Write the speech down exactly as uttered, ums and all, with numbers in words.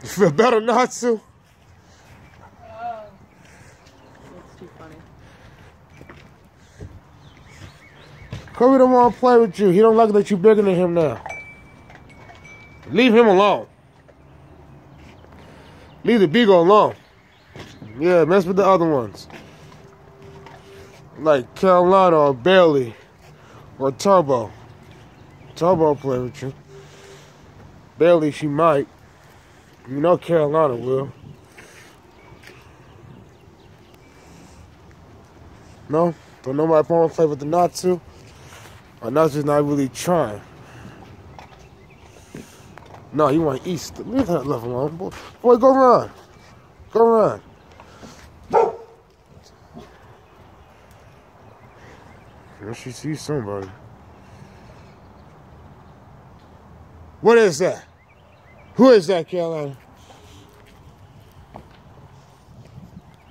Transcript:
You feel better, Natsu? Oh. That's too funny. Kobe don't want to play with you. He don't like that you bigger than him now. Leave him alone. Leave the Beagle alone. Yeah, mess with the other ones. Like Carolina or Bailey or Turbo. Turbo play with you. Bailey, she might. You know Carolina will. No? Don't nobody want to play with the Natsu? Or Natsu's not really trying. No, you want east. Leave that left alone. Boy, boy, go run. Go run. Well, she sees somebody. What is that? Who is that, Carolina?